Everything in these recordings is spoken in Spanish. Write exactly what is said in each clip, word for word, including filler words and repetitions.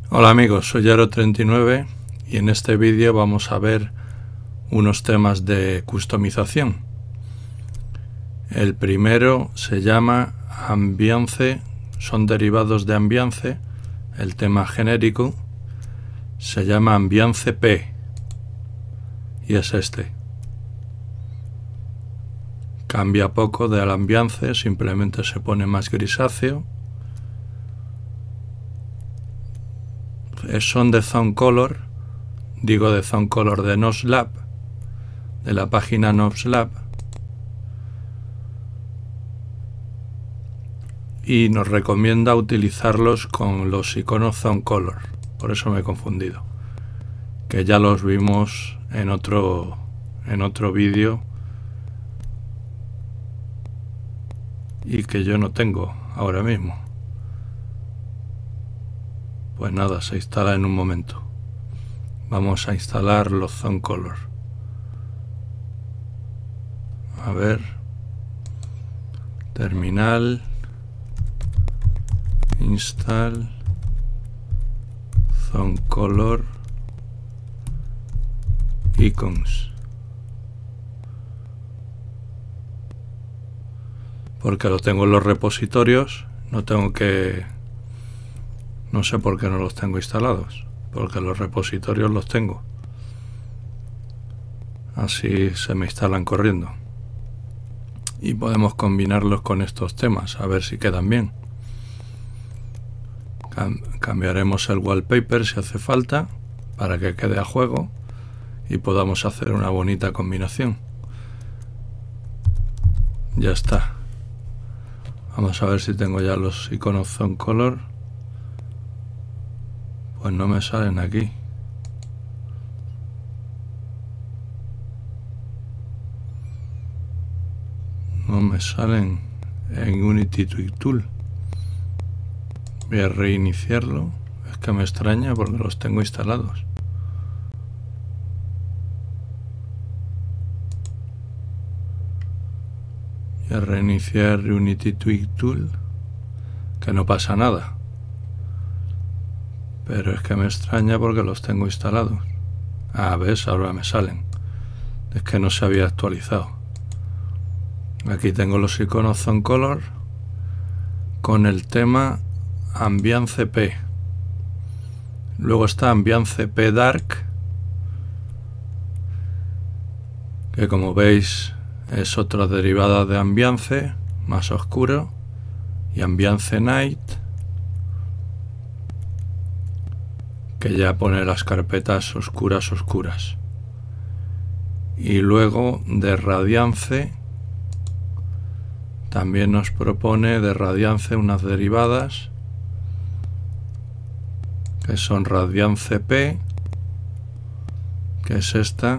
Hola amigos, soy Aro treinta y nueve y en este vídeo vamos a ver unos temas de customización. El primero se llama Ambiance, son derivados de Ambiance. El tema genérico se llama Ambiance P y es este. Cambia poco del Ambiance, simplemente se pone más grisáceo. Son de Zone Color, digo de Zone Color de Noslab, de la página Noslab, y nos recomienda utilizarlos con los iconos Zone Color, por eso me he confundido, que ya los vimos en otro, en otro vídeo y que yo no tengo ahora mismo. Pues nada, se instala en un momento. Vamos a instalar los Zone Color. A ver, terminal, install, Zone Color, icons. Porque lo tengo en los repositorios, no tengo que... No sé por qué no los tengo instalados, porque los repositorios los tengo. Así se me instalan corriendo. Y podemos combinarlos con estos temas, a ver si quedan bien. Cam- cambiaremos el wallpaper si hace falta, para que quede a juego y podamos hacer una bonita combinación. Ya está. Vamos a ver si tengo ya los iconos Zone Color. Pues no me salen aquí. No me salen en Unity Tweak Tool. Voy a reiniciarlo. Es que me extraña porque los tengo instalados. Voy a reiniciar Unity Tweak Tool. Que no pasa nada. Pero es que me extraña porque los tengo instalados. Ah, ves, ahora me salen. Es que no se había actualizado. Aquí tengo los iconos Zone Color con el tema Ambiance P. Luego está Ambiance P Dark, que como veis es otra derivada de Ambiance, más oscuro, y Ambiance Night, que ya pone las carpetas oscuras oscuras. Y luego de Radiance también nos propone de Radiance unas derivadas que son Radiance P, que es esta,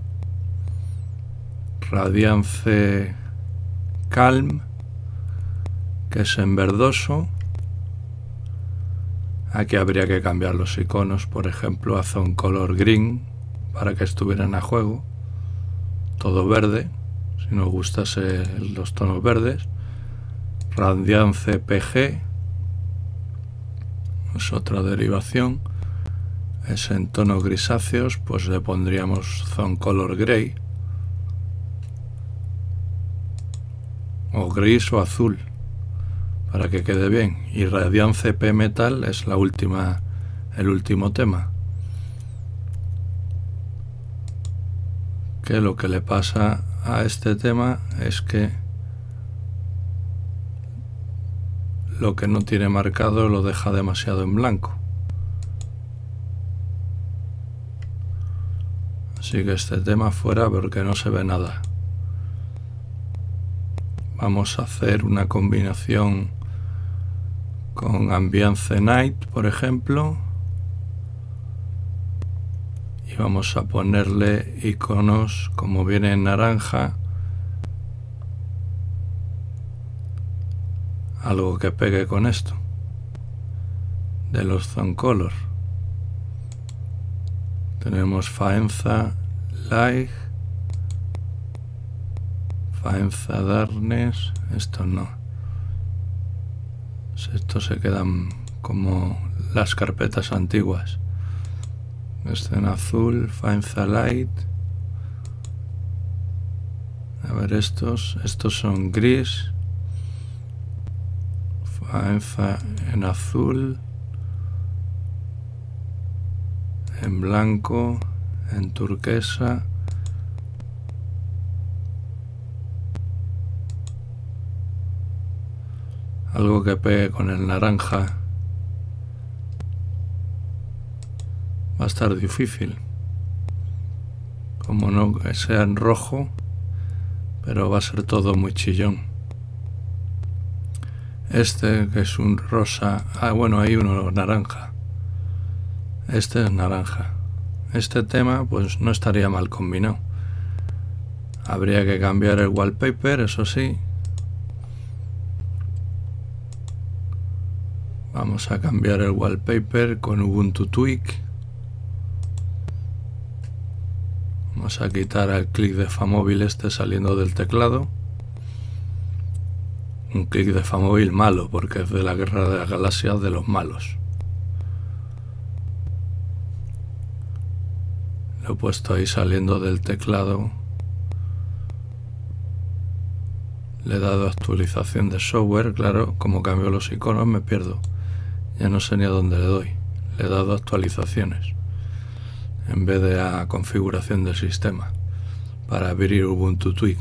Radiance Calm, que es en verdoso. Aquí habría que cambiar los iconos, por ejemplo a Zone Color Green, para que estuvieran a juego, todo verde, si nos gustase los tonos verdes. Radiance P G es otra derivación, es en tonos grisáceos, pues le pondríamos Zone Color Gray, o gris o azul, para que quede bien. Y Radiance P Metal es la última, el último tema. Que lo que le pasa a este tema es que lo que no tiene marcado lo deja demasiado en blanco. Así que este tema fuera porque no se ve nada. Vamos a hacer una combinación con Ambiance Night, por ejemplo, y vamos a ponerle iconos como viene en naranja, algo que pegue con esto de los Zone Color. Tenemos Faenza Light, Faenza Darkness, esto no, estos se quedan como las carpetas antiguas. Este en azul, Find the Light. A ver estos, estos son gris. Find the en azul. En blanco, en turquesa. Algo que pegue con el naranja. Va a estar difícil. Como no que sea en rojo, pero va a ser todo muy chillón. Este que es un rosa. Ah, bueno, hay uno naranja. Este es naranja. Este tema pues no estaría mal combinado. Habría que cambiar el wallpaper, eso sí. Vamos a cambiar el wallpaper con Ubuntu Tweak. Vamos a quitar el clic de Famóvil este saliendo del teclado. Un clic de Famóvil malo, porque es de la Guerra de las Galaxias de los malos. Lo he puesto ahí saliendo del teclado. Le he dado actualización de software. Claro, como cambio los iconos me pierdo. Ya no sé ni a dónde le doy. Le he dado actualizaciones en vez de a configuración del sistema para abrir Ubuntu Tweak.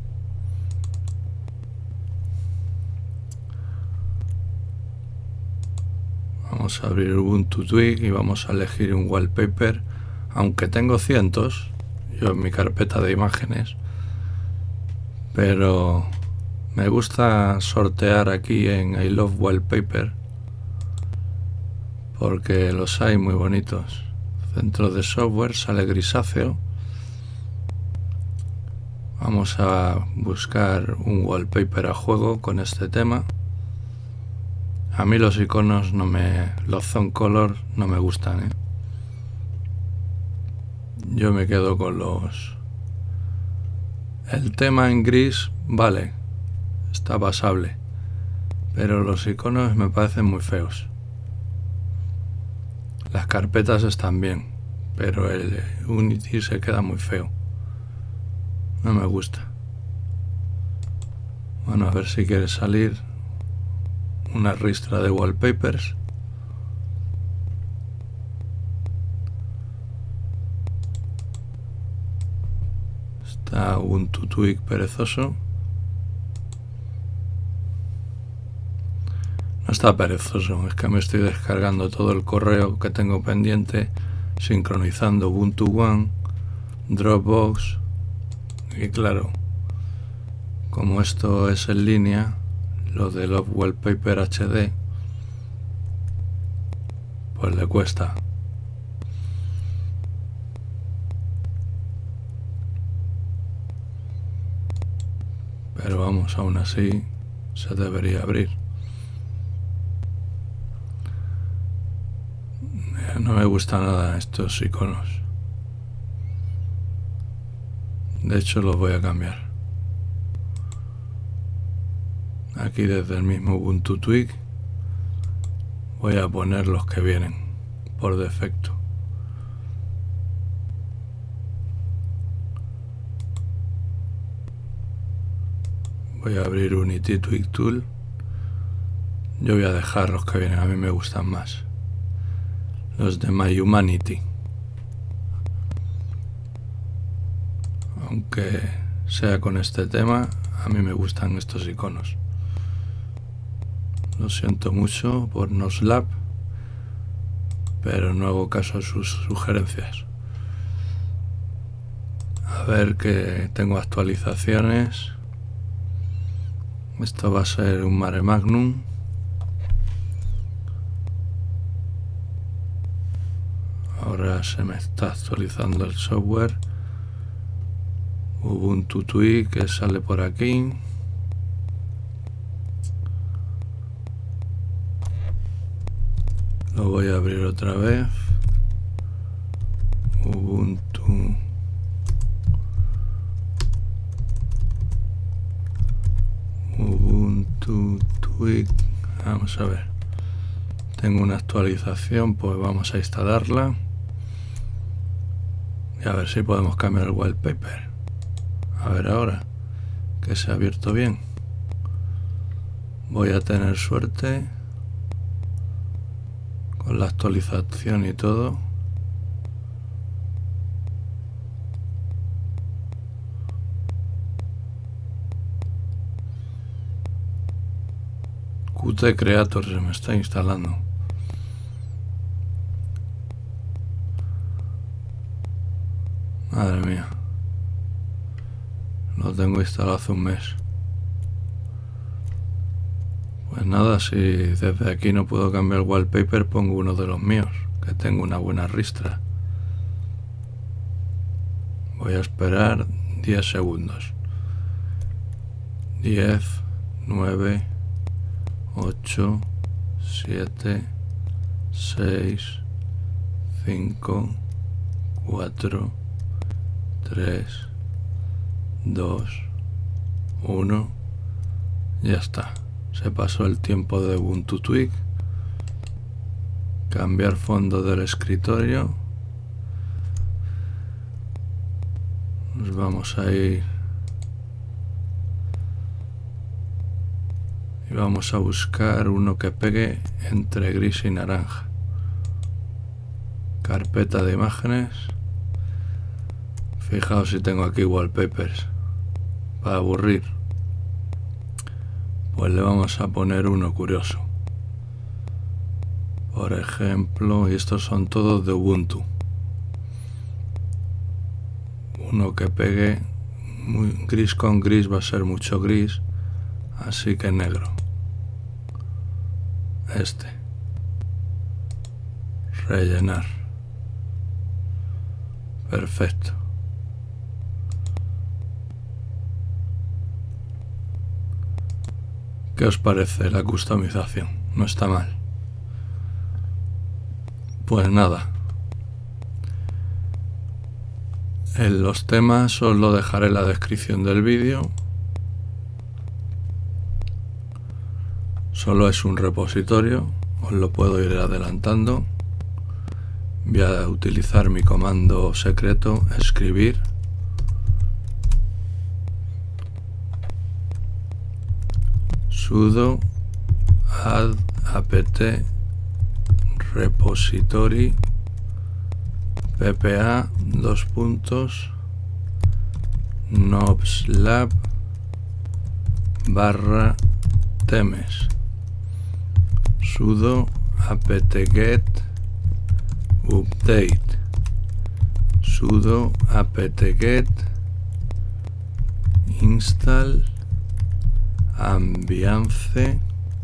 Vamos a abrir Ubuntu Tweak y vamos a elegir un wallpaper. Aunque tengo cientos, yo en mi carpeta de imágenes, pero me gusta sortear aquí en I Love Wallpaper porque los hay muy bonitos. Centro de software, sale grisáceo. Vamos a buscar un wallpaper a juego con este tema. A mí los iconos no me, los zone color no me gustan, ¿eh? Yo me quedo con los... El tema en gris, vale, está pasable, pero los iconos me parecen muy feos. Las carpetas están bien, pero el Unity se queda muy feo. No me gusta. Bueno, a ver si quiere salir una ristra de wallpapers. Está Ubuntu Tweak perezoso. No está perezoso, es que me estoy descargando todo el correo que tengo pendiente, sincronizando Ubuntu One, Dropbox, y claro, como esto es en línea, lo de Love Wallpaper H D, pues le cuesta. Pero vamos, aún así se debería abrir. No me gusta nada estos iconos. De hecho los voy a cambiar. Aquí desde el mismo Ubuntu Tweak voy a poner los que vienen por defecto. Voy a abrir Unity Tweak Tool. Yo voy a dejar los que vienen, a mí me gustan más. Los de My Humanity. Aunque sea con este tema, a mí me gustan estos iconos. Lo siento mucho por Noslab, pero no hago caso a sus sugerencias. A ver, que tengo actualizaciones. Esto va a ser un Mare Magnum. Ahora se me está actualizando el software. Ubuntu Tweak que sale por aquí. Lo voy a abrir otra vez. Ubuntu. Ubuntu Tweak. Vamos a ver. tengo una actualización, pues vamos a instalarla y a ver si podemos cambiar el wallpaper. A ver ahora que se ha abierto bien. Voy a tener suerte con la actualización y todo. Qt Creator se me está instalando. Madre mía. Lo tengo instalado hace un mes. Pues nada, si desde aquí no puedo cambiar el wallpaper, pongo uno de los míos, que tengo una buena ristra. Voy a esperar diez segundos. diez, nueve, ocho, siete, seis, cinco, cuatro, tres, dos, uno. Ya está. Se pasó el tiempo de Ubuntu Twig. Cambiar fondo del escritorio. Nos vamos a ir y vamos a buscar uno que pegue entre gris y naranja. Carpeta de imágenes. Fijaos si tengo aquí wallpapers para aburrir. Pues le vamos a poner uno curioso. Por ejemplo, y estos son todos de Ubuntu. Uno que pegue muy gris con gris va a ser mucho gris, así que negro. Este. Rellenar. Perfecto. ¿Qué os parece la customización? No está mal. Pues nada. En los temas os lo dejaré en la descripción del vídeo. Solo es un repositorio, os lo puedo ir adelantando. Voy a utilizar mi comando secreto, escribir. Sudo add apt repository ppa dos puntos nobslab barra temes sudo apt-get update sudo apt-get install ambiance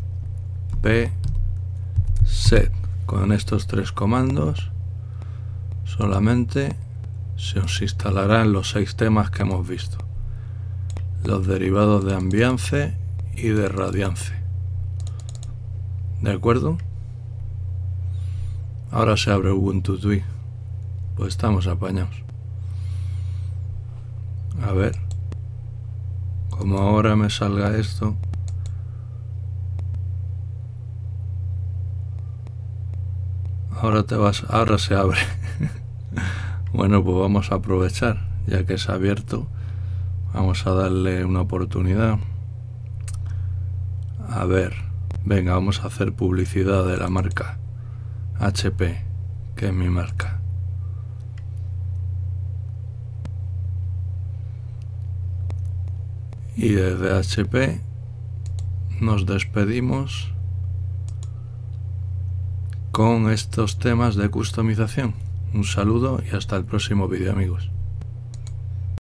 pset. Con estos tres comandos solamente se os instalarán los seis temas que hemos visto, los derivados de ambiance y de radiance. ¿De acuerdo? Ahora se abre Ubuntu Twig. Pues estamos apañados. A ver. Como ahora me salga esto. Ahora te vas, ahora se abre. Bueno, pues vamos a aprovechar, ya que se ha abierto. Vamos a darle una oportunidad. A ver, venga, vamos a hacer publicidad de la marca H P, que es mi marca. Y desde H P nos despedimos con estos temas de customización. Un saludo y hasta el próximo vídeo, amigos.